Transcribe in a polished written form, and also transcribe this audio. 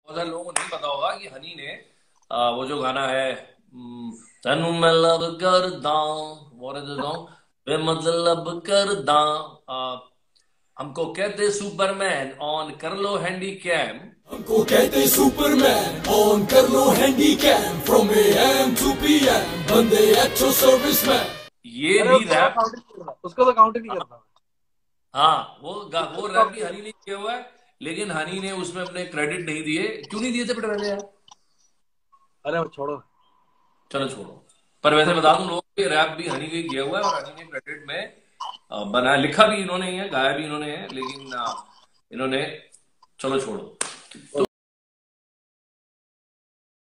बहुत सारे लोगों को नहीं पता होगा कि हनी ने वो जो गाना है तेनू मैं लब करदा, वो सॉन्ग वे मतलब करदा, हमको कहते सुपरमैन ऑन कर लो हैंडी कैम। हमको कहते सुपरमैन ऑन कर लो handy cam from AM to PM बंदे अच्छो सर्विसमैन। ये अरे भी उसको तो रैप। काउंट नहीं करना, उसको तो काउंट नहीं करना। हाँ, वो उसको रैप भी काउंट हनी ने किया हुआ है, लेकिन हनी ने उसमें अपने क्रेडिट नहीं दिए। क्यों नहीं दिए थे बेटा वैसे यार? अरे छोड़ो। चलो छोड़ो। पर वैसे बता दूं लोगों को, रैप भी हनी ने किया हुआ है, और हनी ने क्रेडिट में बना लिखा भी इन्होंने ही है, गाया भी इन्होंने है, लेकिन इन्होंने, चलो छोड़ो। तो